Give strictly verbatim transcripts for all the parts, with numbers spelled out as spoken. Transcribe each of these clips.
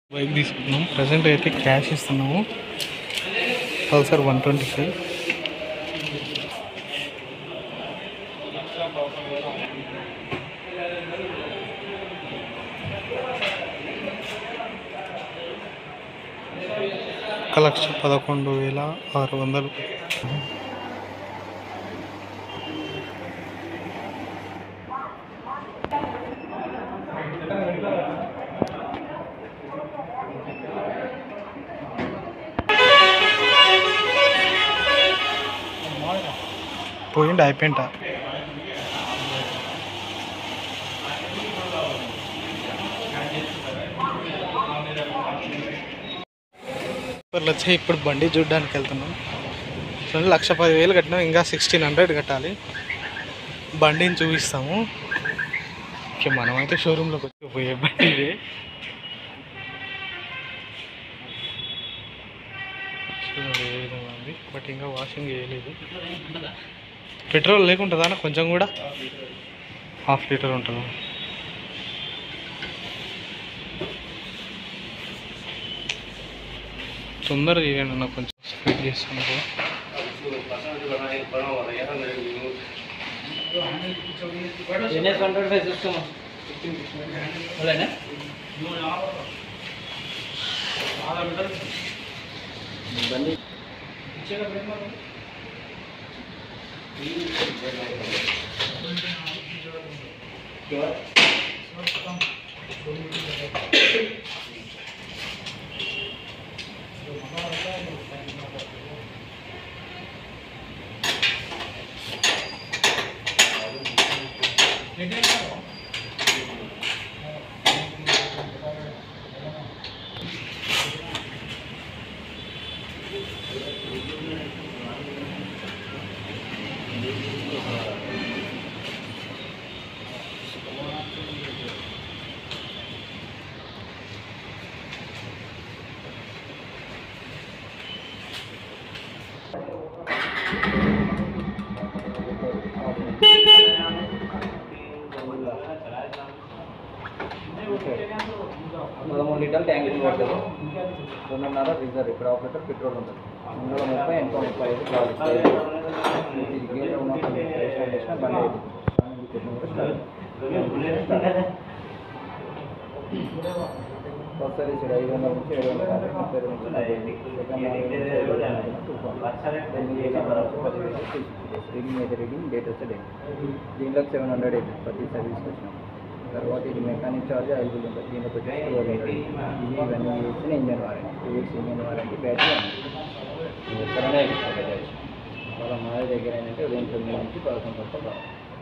Bike తీసుకున్నాం. Present అయితే cash ఇస్తున్నాము. పల్సర్ వన్ ట్వంటీ ఫైవ్ ఒక లక్ష పదకొండు వేల ఆరు వందలు. పోయిండి అయిపోయింట. ఇప్పుడు వచ్చి ఇప్పుడు బండి చూడడానికి వెళ్తున్నాం. రెండు లక్ష పదివేలు కట్టినాం, ఇంకా సిక్స్టీన్ హండ్రెడ్ కట్టాలి. బండిని చూపిస్తాము. ఓకే, మనమైతే షోరూంలోకి వచ్చి పోయే బండి ఇదే. ఏ విధంగా ఉంది, బట్ ఇంకా వాషింగ్ చేయలేదు. పెట్రోల్ లేకుంటుందా అన్న? కొంచెం కూడా హాఫ్ లీటర్ ఉంటుందా? తొందరగా చేయండి అన్న, కొంచెం స్పీడ్ చేస్తున్నారు. పదమూడు లీటర్లు ట్యాంక్ పడుతుంది. రెండున్నర రీజర్, ఇక్కడ ఒక లీటర్ పెట్రోల్ ఉంటుంది. ఇందులో ముప్పై ఎంతో ముప్పై ఐదు గేట్ ఉన్నప్పుడు చేసిన బండి ఫస్ట్ సర్వీస్ ఐదు వందల నుంచి ఏడు వందల యాభై, ముప్పై రెండు నుంచి నలభై రీడింగ్ అయితే రీడింగ్, డేట్ వస్తే డేట్. దీంట్లో సెవెన్ హండ్రెడ్ అయితే ప్రతి సర్వీస్కి వచ్చినాం. తర్వాత ఇది మెకానిక్ ఛార్జ్ అవైలబుల్ ఉంటుంది. దీంట్లో వచ్చి ట్వెల్వ్ హండ్రెడ్. ఇది ఇవన్నీ చేసిన engine warranty, two weeks engine warranty, battery ఎక్కడనే వాళ్ళ మాది దగ్గర ఏంటంటే ఉదయం తొమ్మిది నుంచి పదకొండు వరకు బాగా.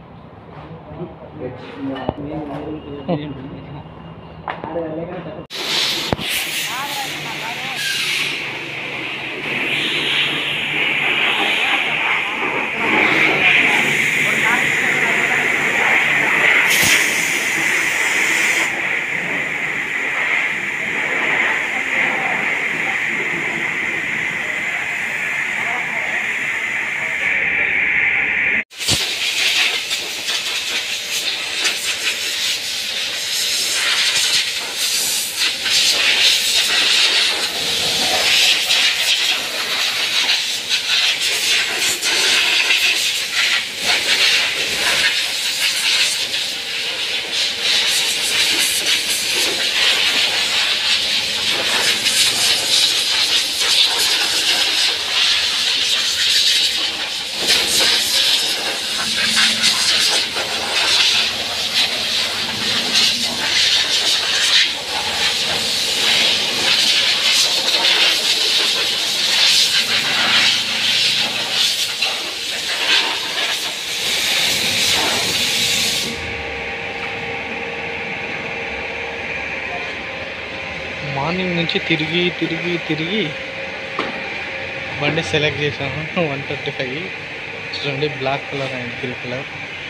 మార్నింగ్ నుంచి తిరిగి తిరిగి తిరిగి బండి సెలెక్ట్ చేసాము. వన్ థర్టీ ఫైవ్ చూడండి, black colour and grey colour.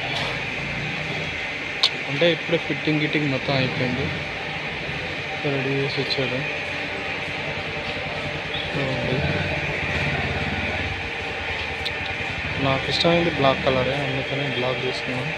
అంటే ఇప్పుడే ఫిట్టింగ్ గిట్టింగ్ మొత్తం అయిపోయింది, రెడీ చేసి వచ్చాడు. నాకు ఇష్టమైంది బ్లాక్ కలరే, అందుకని బ్లాక్ తీసుకున్నాను.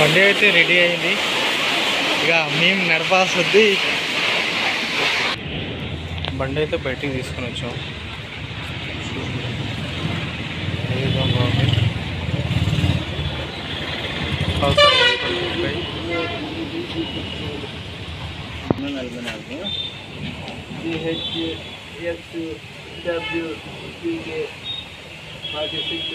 బండి అయితే రెడీ అయింది, ఇక మేము నడపాల్సి వద్ది. బండి అయితే బయటికి తీసుకొని వచ్చాం. నలభై నాలుగు G H X W P K forty six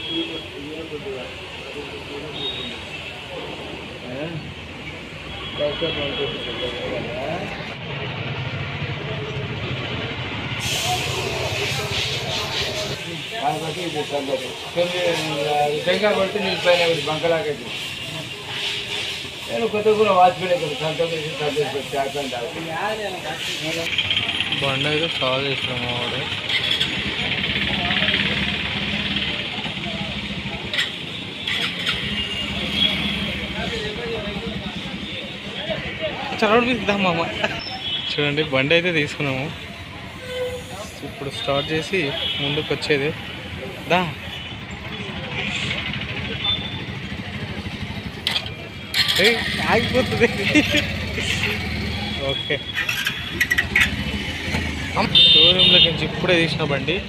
కాబట్టి ఇది సంగతి నిజంగా కొట్టి నిలిపోయిన బంకలాగైతే నేను కొత్త కూడా వాచిపోయినా సంతోషం సంతోషం బండి అయితే చాలా చేసినాం వాడు. చదవడిద్దామా చూడండి, బండి అయితే తీసుకున్నాము. ఇప్పుడు స్టార్ట్ చేసి ముందుకు వచ్చేది దా. ఆగిపోతుంది. ఓకే, షోరూంలోకి నుంచి ఇప్పుడే తీసిన బండి.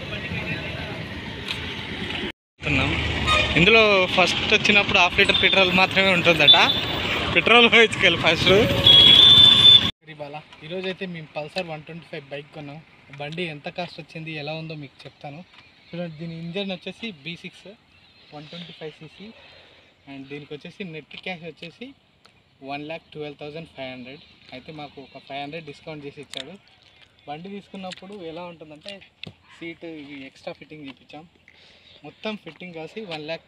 ఇందులో ఫస్ట్ వచ్చినప్పుడు హాఫ్ లీటర్ పెట్రోల్ మాత్రమే ఉంటుందట. Petrol వేసుకెళ్ళి first. బాలా ఈరోజు అయితే మేము Pulsar one twenty five bike కొన్నాం. బండి ఎంత కాస్ట్ వచ్చింది, ఎలా ఉందో మీకు చెప్తాను. చూడండి, దీని ఇంజన్ వచ్చేసి B six one twenty five CC and దీనికి వచ్చేసి నెట్ క్యాష్ వచ్చేసి one lakh twelve thousand five hundred అయితే మాకు ఒక ఫైవ్ హండ్రెడ్ డిస్కౌంట్ చేసి ఇచ్చాడు. బండి తీసుకున్నప్పుడు ఎలా ఉంటుందంటే సీట్ ఇవి ఎక్స్ట్రా ఫిట్టింగ్ చేయించాం. మొత్తం ఫిట్టింగ్ కలిసి one lakh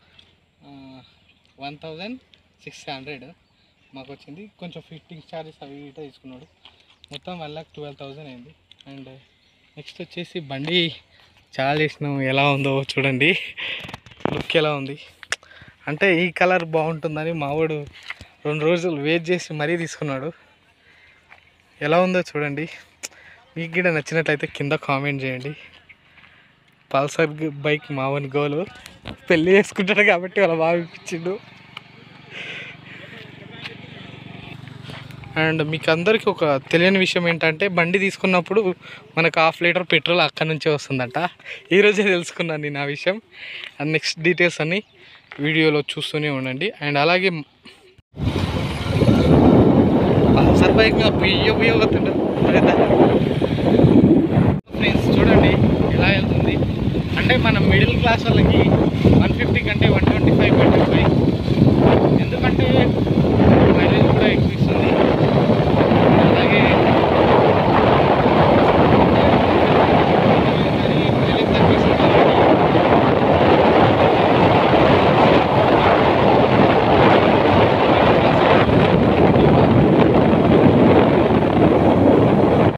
one thousand six hundred మాకు వచ్చింది. కొంచెం ఫిట్టింగ్ ఛార్జెస్ అవి ఇటో తీసుకున్నాడు. మొత్తం వన్ ల్యాక్ ట్వెల్వ్ థౌజండ్ అయింది. అండ్ నెక్స్ట్ వచ్చేసి బండి చాలా చేసినాం. ఎలా ఉందో చూడండి, లుక్ ఎలా ఉంది అంటే ఈ కలర్ బాగుంటుందని మావాడు రెండు రోజులు వెయిట్ చేసి మరీ తీసుకున్నాడు. ఎలా ఉందో చూడండి. మీకు కూడా నచ్చినట్లయితే కింద కామెంట్ చేయండి. పల్సర్ బైక్ మావని గోలు పెళ్ళి చేసుకుంటాడు కాబట్టి వాళ్ళ బాగా ఇప్పించిండు. అండ్ మీకు అందరికీ ఒక తెలియని విషయం ఏంటంటే బండి తీసుకున్నప్పుడు మనకు హాఫ్ లీటర్ పెట్రోల్ అక్కడి నుంచే వస్తుందంట. ఈరోజే తెలుసుకున్నాను నేను ఆ విషయం. అండ్ నెక్స్ట్ డీటెయిల్స్ అన్నీ వీడియోలో చూస్తూనే ఉండండి. అండ్ అలాగే పల్సర్ బైక్ బియ్య బియ్య అవుతుండ ఫ్రెండ్స్ చూడండి ఎలా వెళ్తుంది అంటే మన మిడిల్ క్లాస్ వాళ్ళకి వన్ ఫిఫ్టీ కంటే one twenty five better bike. ఎందుకంటే